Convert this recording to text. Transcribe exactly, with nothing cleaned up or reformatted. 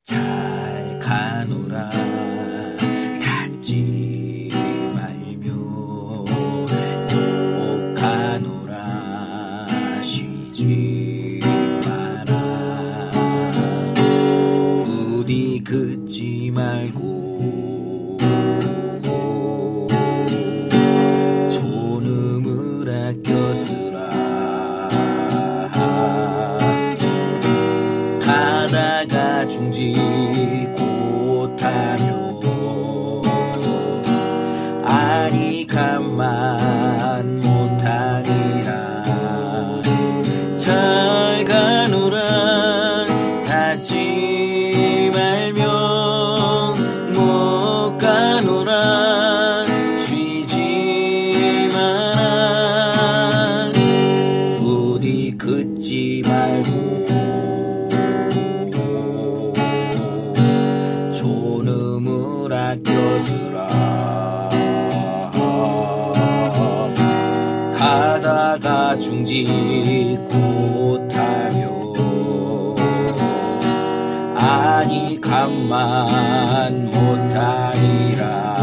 잘 가노라 닫지 말며 꼭 가노라 쉬지 마라 부디 긋지 말고 존음을 아껴 쓰라 가다가 중지 곧하며 아니 가만 못하니라 잘 가노라 닫지 말며 못 가노라 쉬지 마라 부디 긋지 말고 존음을 아껴 쓰라 가다가 중지 곧하며 아니 가만 못하니라